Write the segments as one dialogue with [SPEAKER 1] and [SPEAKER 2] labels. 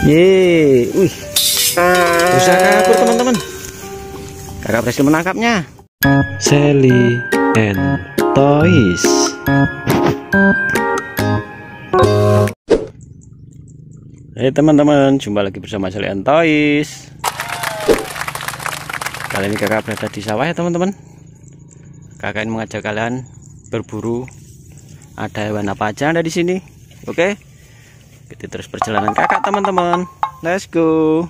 [SPEAKER 1] Yeay, usaha kabur teman-teman. Kakak berhasil menangkapnya. Sally and Toys. Hai teman-teman, jumpa lagi bersama Sally and Toys. Kali ini kakak berada di sawah ya teman-teman. Kakak ingin mengajak kalian berburu. Ada hewan apa aja ada di sini? Oke, kita terus perjalanan kakak teman-teman. Let's go.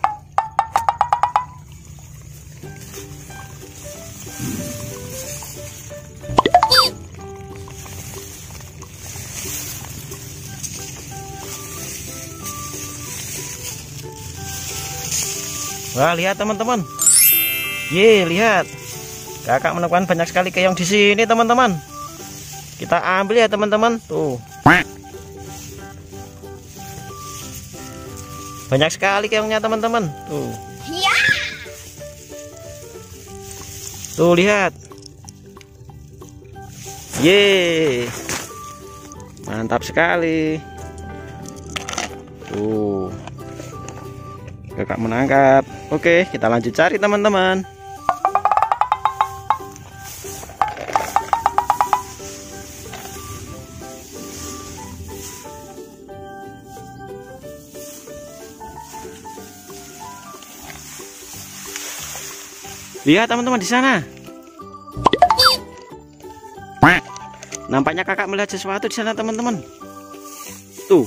[SPEAKER 1] Wah, lihat teman-teman. Ye, lihat. Kakak menemukan banyak sekali keong di sini, teman-teman. Kita ambil ya, teman-teman. Tuh. Banyak sekali keongnya, teman-teman. Tuh. Tuh, lihat. Ye. Mantap sekali. Tuh. Kakak menangkap. Oke, kita lanjut cari teman-teman. Lihat teman-teman di sana. Nampaknya kakak melihat sesuatu di sana teman-teman. Tuh.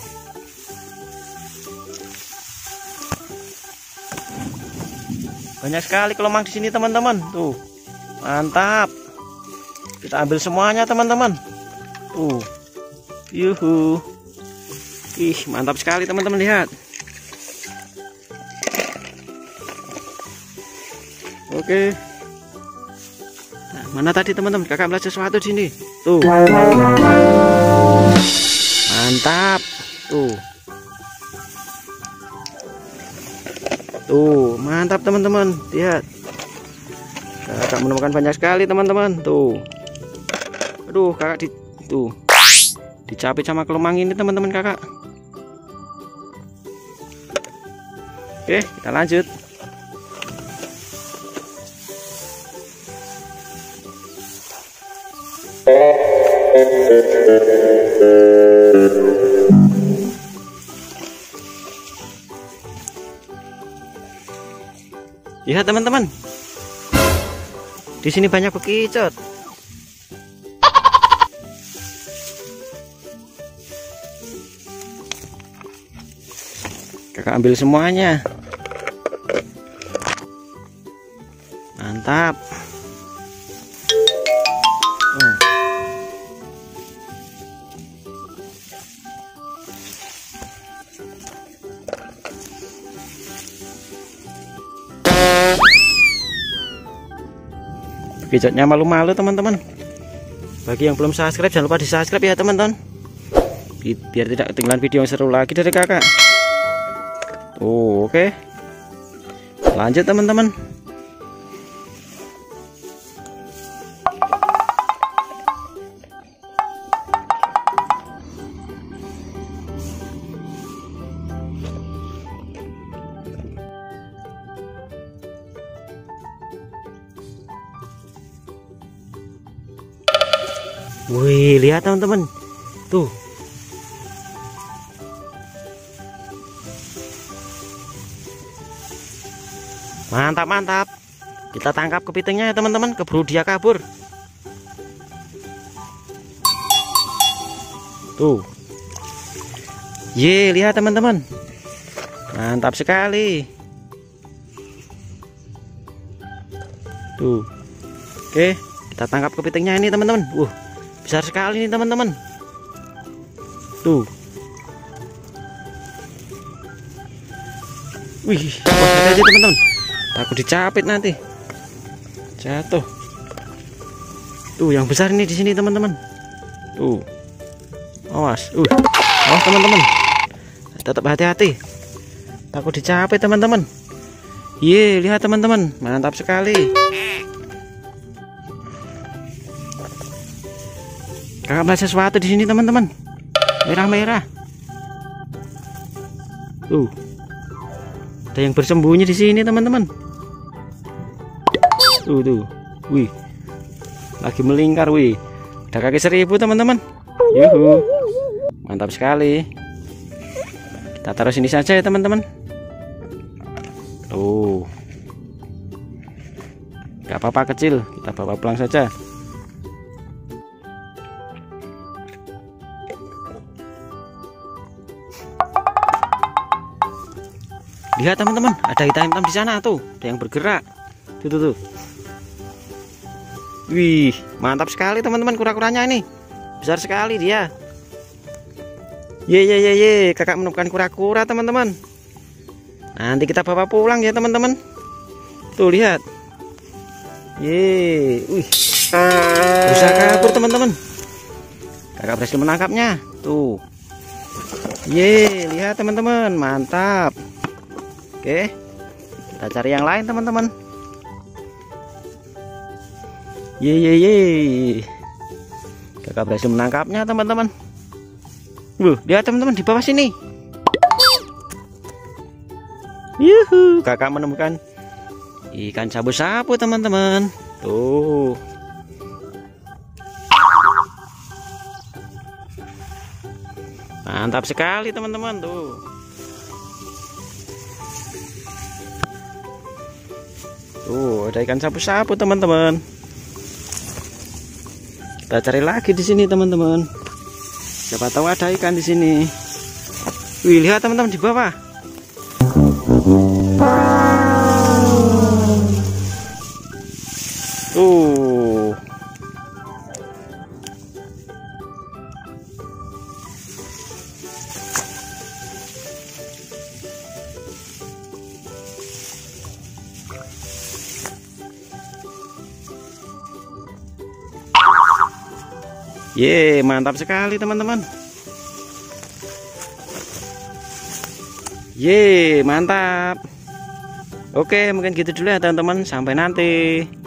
[SPEAKER 1] Banyak sekali kelomang di sini teman-teman. Tuh, mantap. Kita ambil semuanya teman-teman. Tuh, yuhu. Ih, mantap sekali teman-teman, lihat. Oke. Nah, mana tadi teman-teman? Kakak melihat sesuatu di sini. Tuh, mantap. Tuh. Tuh, mantap teman-teman. Lihat. Kakak menemukan banyak sekali teman-teman. Tuh. Aduh, kakak tuh. Dicapit sama kelomang ini teman-teman kakak. Oke, kita lanjut. Lihat teman-teman, di sini banyak bekicot. Kakak ambil semuanya. Mantap. Bekicotnya malu-malu teman-teman. Bagi yang belum subscribe, jangan lupa di subscribe ya teman-teman, biar tidak ketinggalan video yang seru lagi dari kakak. Oke, lanjut teman-teman. Wih, lihat teman-teman. Tuh. Mantap, mantap. Kita tangkap kepitingnya ya teman-teman, keburu dia kabur. Tuh. Ye, lihat teman-teman. Mantap sekali. Tuh. Oke, kita tangkap kepitingnya ini teman-teman. Besar sekali nih teman-teman. Tuh. Wih, hati-hati teman-teman. Takut dicapit nanti. Jatuh. Tuh, yang besar ini di sini teman-teman. Tuh. Awas. Awas teman-teman. Tetap hati-hati. Takut dicapit teman-teman. Ye, lihat teman-teman. Mantap sekali. Kakak melihat sesuatu di sini teman-teman. Merah-merah. Ada yang bersembunyi di sini, teman-teman. Tuh. Wih. Lagi melingkar, wih. Ada kaki 1000, teman-teman. Yuhu. Mantap sekali. Kita taruh sini saja ya, teman-teman. Tuh. Gak apa-apa kecil, kita bawa pulang saja. Lihat teman-teman, ada hitam-hitam di sana tuh, ada yang bergerak. Tuh. Wih, mantap sekali teman-teman, kura-kuranya ini. Besar sekali dia. Ye, kakak menemukan kura-kura teman-teman. Nanti kita bawa pulang ya teman-teman. Tuh lihat. Wih. Berusaha kabur teman-teman. Kakak berhasil menangkapnya. Tuh. Lihat teman-teman, mantap. Oke, kita cari yang lain teman-teman. Kakak berhasil menangkapnya teman-teman. Lihat teman-teman di bawah sini. Yuhu, kakak menemukan ikan sapu-sapu teman-teman. Tuh. Mantap sekali teman-teman tuh. Tuh, ada ikan sapu-sapu teman-teman. Kita cari lagi di sini teman-teman. Siapa tahu ada ikan di sini. Wih, lihat teman-teman di bawah. Tuh. Mantap sekali teman-teman. Mantap. Oke, mungkin gitu dulu ya teman-teman. Sampai nanti.